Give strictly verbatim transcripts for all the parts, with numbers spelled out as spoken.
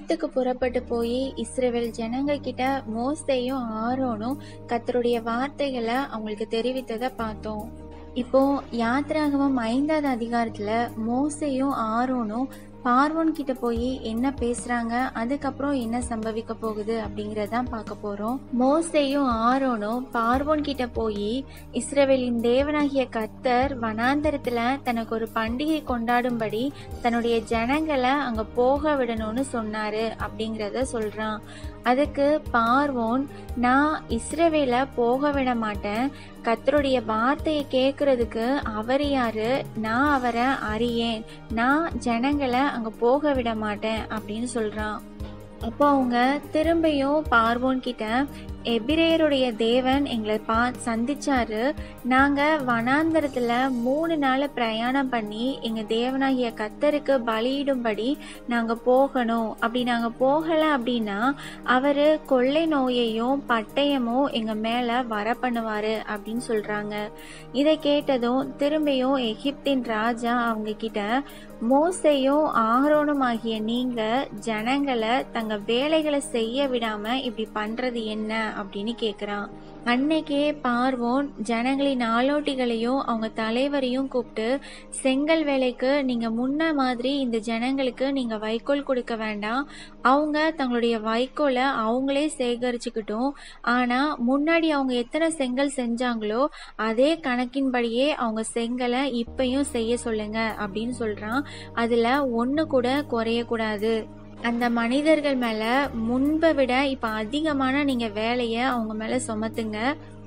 எகிப்துக்கு புறப்பட்டு போய் இஸ்ரவேல் ஜனங்க கிட்ட மோசேயும் ஆரோனும் கர்த்தருடைய வார்த்தைகளை அவங்களுக்கு தெரிவித்ததை பார்த்தோம். இப்போ யாத்திராகமம் ஐந்தாவது அதிகாரத்துல மோசேயும் ஆரோனும் பார்வோன் கிட்ட போய் என்ன பேசுறாங்க, அதுக்கப்புறம் என்ன சம்பவிக்க போகுது அப்படிங்கறதான் பார்க்க போறோம். மோசேயும் ஆரோனும் பார்வோன் கிட்ட போய் இஸ்ரவேலின் தேவனாகிய கர்த்தர் வனாந்தரத்துல தனக்கு ஒரு பண்டிகை கொண்டாடும்படி தன்னுடைய ஜனங்களை அங்க போக விடணும்னு சொன்னாரு அப்படிங்கறத சொல்றான். அதுக்கு பார்வோன், நான் இஸ்ரவேல போக விட மாட்டேன், கர்த்தருடைய வார்த்தையை கேட்கறதுக்கு அவர் யாரு, நான் அவரை அறியேன், நான் ஜனங்களை அங்க போக விட மாட்டேன் அப்படின்னு சொல்றான். அப்போ அவங்க திரும்பியும் பார்வோன் கிட்ட, எபிரேயருடைய தேவன் எங்களை பா சந்திச்சாரு நாங்க வனாந்தரத்துல மூணு நாள் பிரயாணம் பண்ணி எங்க தேவனாகிய கர்த்தருக்கு பலியிடும்படி நாங்க போகணும், அப்படி நாங்க போகல அப்படின்னா அவரு கொள்ளை நோயையும் பட்டயமும் எங்க மேல வர பண்ணுவாரு அப்படின்னு சொல்றாங்க. இதை கேட்டதும் திரும்பியும் எகிப்தின் ராஜா அவங்க கிட்ட, மோசேயும் ஆரோனும் ஆகிய நீங்க ஜனங்களை தங்க வேலைகளை செய்ய விடாம இப்படி பண்றது என்ன அப்படின்னு கேக்குறான். அன்னைக்கே பார்வோன் ஜனங்களின் ஆலோட்டிகளையும் அவங்க தலைவரையும் கூப்பிட்டு, செங்கல் வேலைக்கு நீங்க முன்ன மாதிரி இந்த ஜனங்களுக்கு நீங்க வைக்கோல் கொடுக்க வேண்டாம், அவங்க தங்களுடைய வைக்கோலை அவங்களே சேகரிச்சுக்கிட்டும், ஆனா முன்னாடி அவங்க எத்தனை செங்கல் செஞ்சாங்களோ அதே கணக்கின்படியே அவங்க செங்கலை இப்பயும் செய்ய சொல்லுங்க அப்படின்னு சொல்றான். அதுல ஒண்ணு கூட குறைய கூடாது. அந்த மனிதர்கள் மேல முன்பை விட இப்ப அதிகமான நீங்க வேலைய அவங்க மேல சுமத்துங்க,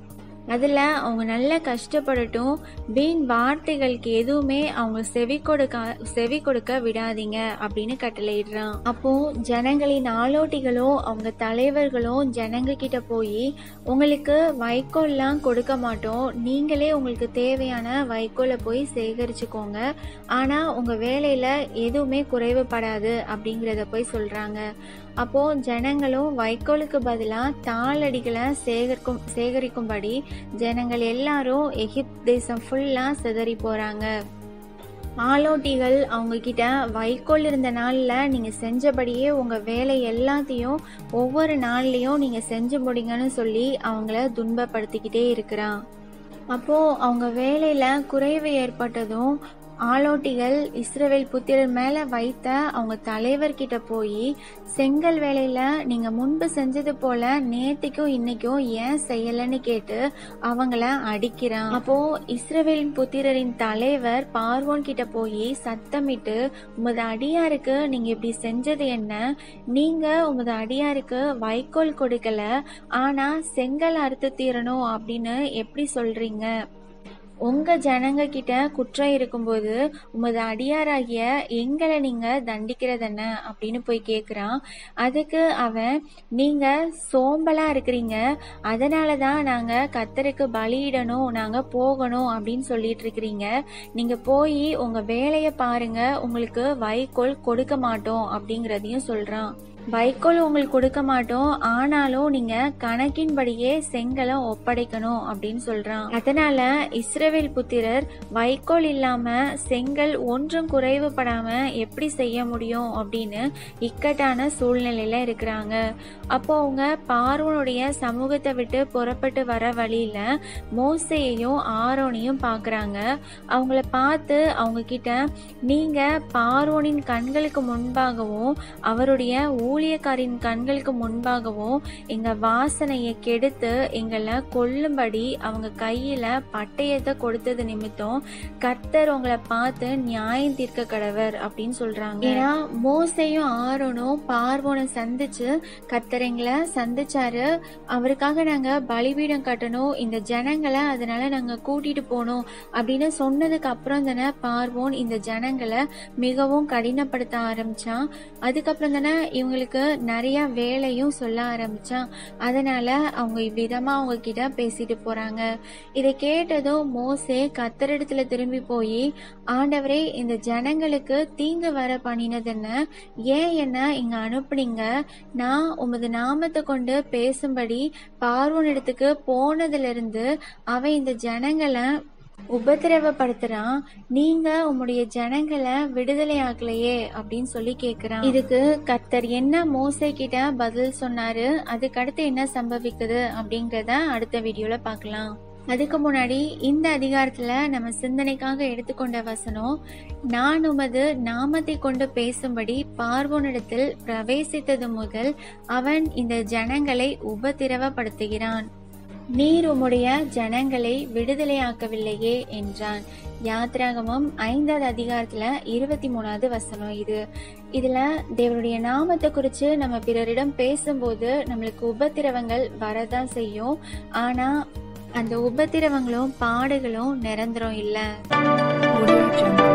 அதுல அவங்க நல்லா கஷ்டப்படட்டும், வீண் வார்த்தைகளுக்கு எதுவுமே அவங்க செவி கொடுக்க செவி கொடுக்க விடாதீங்க அப்படின்னு கட்டளையிடுறான். அப்போ ஜனங்களின் ஆலோட்டிகளும் அவங்க தலைவர்களும் ஜனங்க கிட்ட போய், உங்களுக்கு வைக்கோல்லாம் கொடுக்க மாட்டோம், நீங்களே உங்களுக்கு தேவையான வைக்கோலை போய் சேகரிச்சுக்கோங்க, ஆனா உங்க வேலையில எதுவுமே குறைவுபடாது அப்படிங்கறத போய் சொல்றாங்க. அப்போ ஜனங்களும் வைக்கோலுக்கு பதிலா தாளடிகளை சேகரிக்கும் சேகரிக்கும்படி ஜனங்கள் எல்லாரும் எகிப்து தேசம் ஃபுல்லா சிதறி போறாங்க. ஆலோட்டிகள் அவங்க கிட்ட, வைக்கோல் இருந்த நாள்ல நீங்க செஞ்சபடியே உங்க வேலை எல்லாத்தையும் ஒவ்வொரு நாள்லயும் நீங்க செஞ்சு முடிங்கன்னு சொல்லி அவங்கள துன்பப்படுத்திக்கிட்டே இருக்கிறான். அப்போ அவங்க வேலையில குறைவு ஏற்பட்டதும் ஆலோட்டிகள் இஸ்ரவேல் புத்திரர் மேல வைத்த அவங்க தலைவர்கிட்ட போய், செங்கல் வேலையில நீங்க முன்பு செஞ்சது போல நேத்திக்கும் இன்னைக்கும் ஏன் செய்யலன்னு கேட்டு அவங்கள அடிக்கிறான். அப்போ இஸ்ரவேலின் புத்திரரின் தலைவர் பார்வோன் கிட்ட போய் சத்தமிட்டு, உமது அடியாருக்கு நீங்க இப்படி செஞ்சது என்ன, நீங்க உமது அடியாருக்கு வைக்கோல் கொடுக்கல, ஆனா செங்கல் அறுத்து தீரணும் அப்படின்னு எப்படி சொல்றீங்க, உங்க ஜனங்க கிட்ட குற்றம் இருக்கும்போது உமது அடியாராகிய எங்களை நீங்க தண்டிக்கிறதென்ன அப்படின்னு போய் கேக்குறான். அதுக்கு அவன், நீங்க சோம்பலா இருக்கிறீங்க, அதனாலதான் நாங்க கர்த்தருக்கு பலியிடணும், நாங்க போகணும் அப்படின்னு சொல்லிட்டு இருக்கிறீங்க, நீங்க போய் உங்க வேலைய பாருங்க, உங்களுக்கு வைக்கோல் கொடுக்க மாட்டோம் அப்படிங்கறதையும் சொல்றான். வைக்கோல் உங்களுக்கு கொடுக்க மாட்டோம், ஆனாலும் நீங்க கணக்கின்படியே செங்கலை ஒப்படைக்கணும் அப்படின்னு சொல்றான். அதனால இஸ்ரவேல் புத்திரர் வைக்கோல் இல்லாம செங்கல் ஒன்றும் குறைவுபடாம எப்படி செய்ய முடியும் அப்படின்னு இக்கட்டான சூழ்நிலையில இருக்கிறாங்க. அப்போ அவங்க பார்வோனுடைய சமூகத்தை விட்டு புறப்பட்டு வர வழியில மோசேயையும் ஆரோனையும் பாக்குறாங்க. அவங்கள பார்த்து அவங்க கிட்ட, நீங்க பார்வோனின் கண்களுக்கு முன்பாகவும் அவருடைய ஊழியக்காரின் கண்களுக்கு முன்பாகவும் எங்க வாசனையை கெடுத்து எங்களை கொல்லும்படி அவங்க கையில பட்டயத்தை கொடுத்தது நிமித்தம் கர்த்தர் உங்களை பார்த்து நியாயம் தீர்க்க கடவர் அப்படின்னு சொல்றாங்க. ஏன்னா மோசேயும் ஆரோனும் பார்வோனை சந்திச்சு, கர்த்தர் எங்களை சந்திச்சாரு, அவருக்காக நாங்க பலிபீடம் கட்டணும், இந்த ஜனங்களை அதனால நாங்க கூட்டிட்டு போனோம் அப்படின்னு சொன்னதுக்கு அப்புறம் தானே பார்வோன் இந்த ஜனங்களை மிகவும் கடினப்படுத்த ஆரம்பிச்சான். அதுக்கப்புறம் தானே இவங்களுக்கு நிறைய வேலையும் சொல்ல ஆரம்பிச்சான். அதனால அவங்க இவ்விதமா அவங்க கிட்ட பேசிட்டு போறாங்க. இதை கேட்டதும் மோசே கர்த்தரிடத்துல திரும்பி போய், ஆண்டவரே, இந்த ஜனங்களுக்கு தீங்கு வர பண்ணினது என்ன, ஏன் என்ன இங்க அனுப்புனீங்க, நான் உமது நாமத்தை கொண்டு பேசும்படி பார்வோன் இடத்துக்கு போனதுல இருந்து அவன் இந்த ஜனங்களை உபத்திரவப்படுத்துறான். நீங்க உம்முடைய ஜனங்களை விடுதலை ஆக்கலையே அப்படின்னு சொல்லி கேக்குறான். இதுக்கு கர்த்தர் என்ன மோசே கிட்ட பதில் சொன்னாரு, அதுக்கு அடுத்து என்ன சம்பவிக்குது அப்படிங்கறத அடுத்த வீடியோல பார்க்கலாம். அதுக்கு முன்னாடி இந்த அதிகாரத்துல நம்ம சிந்தனைக்காக எடுத்துக்கொண்ட வசனம், நான் உமது நாமத்தை கொண்டு பேசும்படி பார்வோனிடத்தில் பிரவேசித்தது முதல் அவன் இந்த ஜனங்களை உபத்திரவப்படுத்துகிறான். நீர் உம்முடைய ஜனங்களை விடுதலையாக்கவில்லையே என்றான். யாத்ராகமம் ஐந்தாவது அதிகாரத்துல இருபத்தி மூணாவது வசனம் இது. இதுல தேவனுடைய நாமத்தை குறிச்சு நம்ம பிறரிடம் பேசும்போது நம்மளுக்கு உபத்திரவங்கள் வரதான் செய்யும். ஆனா அந்த உபத்திரவங்களும் பாடுகளும் நிரந்தரம் இல்ல.